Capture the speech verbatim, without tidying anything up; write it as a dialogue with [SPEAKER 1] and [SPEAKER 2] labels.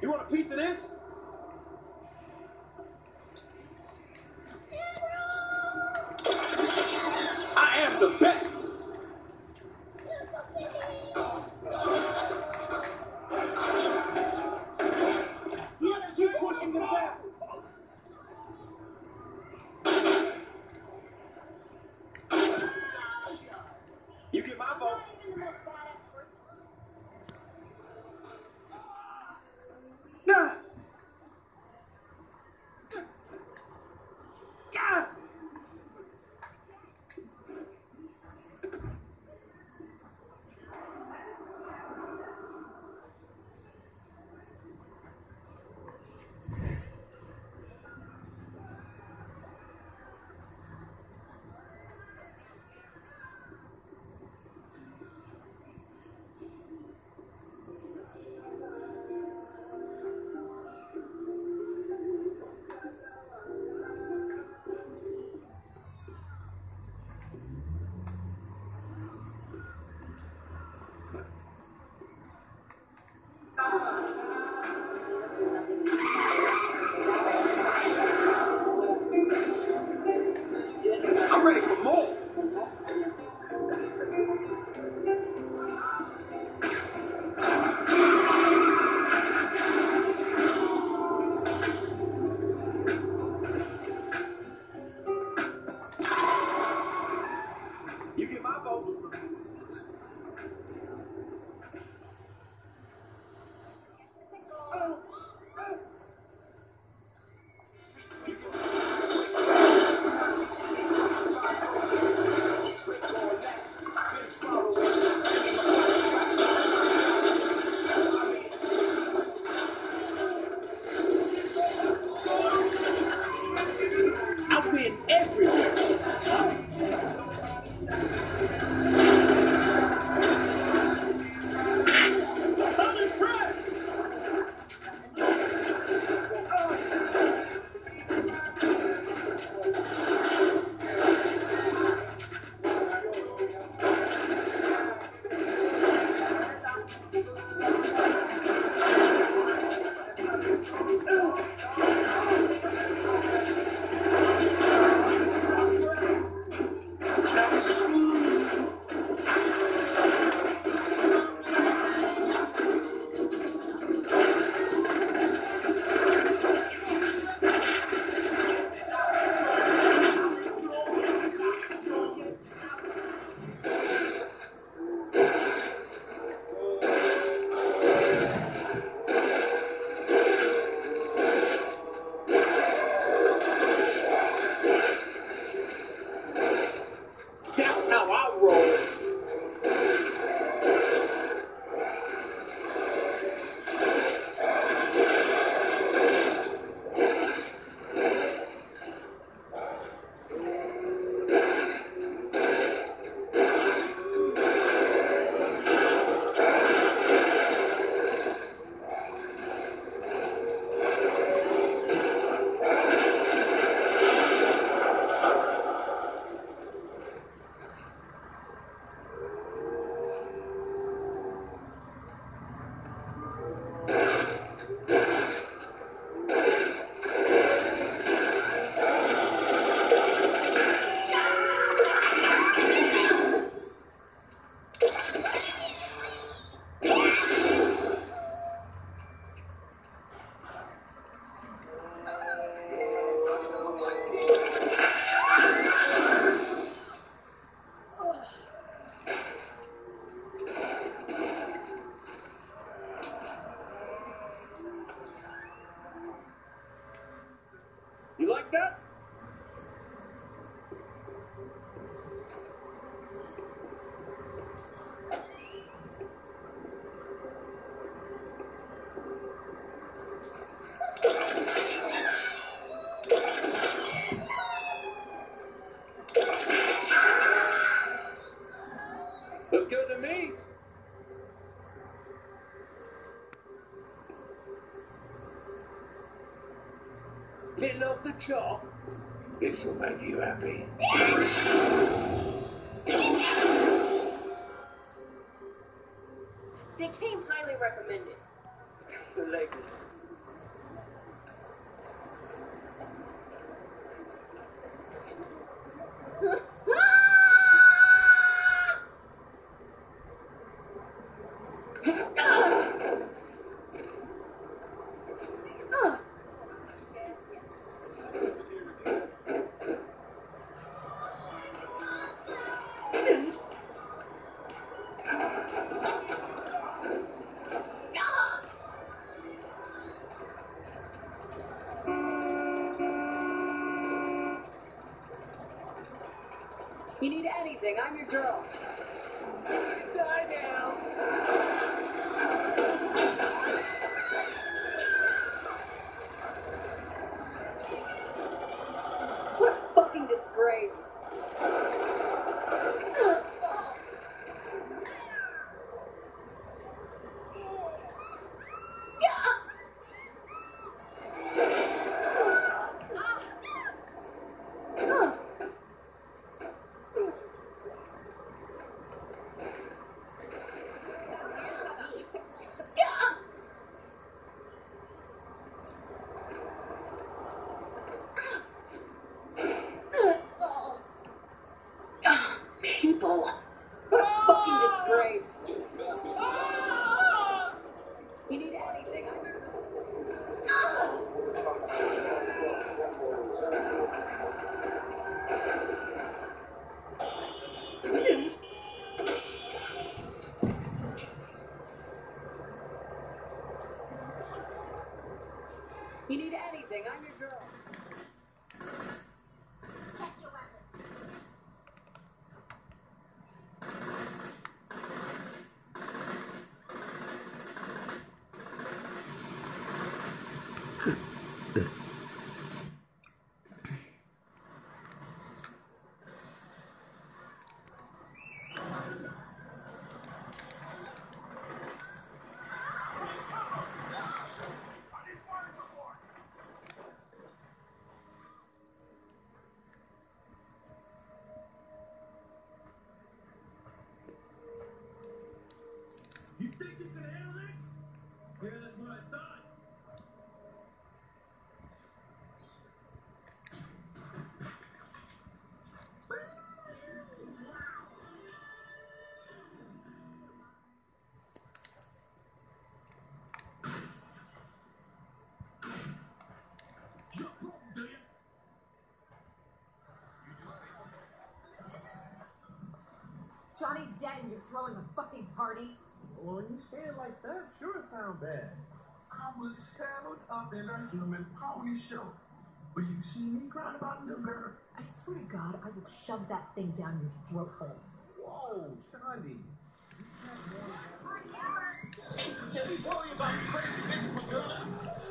[SPEAKER 1] You want a piece of this? I am the best. Keep pushing them back. You get my vote. Nah. Yeah. I'm ready for more. You get my vote. I win everywhere. I'm impressed. That's how I roll. You like that? Looks good to me. Little off the chop. This will make you happy.
[SPEAKER 2] They came highly recommended.
[SPEAKER 1] The legacy.
[SPEAKER 2] anything, I'm your girl.
[SPEAKER 1] Die now.
[SPEAKER 2] What a fucking disgrace. People. What a fucking disgrace. You need anything, I'm your You need anything, I'm your girl.
[SPEAKER 3] Check your weapons.
[SPEAKER 4] You think you can handle this? Yeah, that's what I thought. Your problem, do you?
[SPEAKER 3] Johnny's dead and you're throwing a fucking party?
[SPEAKER 4] Well, when you say it like that, sure it sounds bad. I was saddled up in a human pony show. But you see me crying about a little girl.
[SPEAKER 3] I swear to God, I will shove that thing down your throat hole.
[SPEAKER 4] Whoa, Shandi. Can't be worried about crazy bitch Madonna.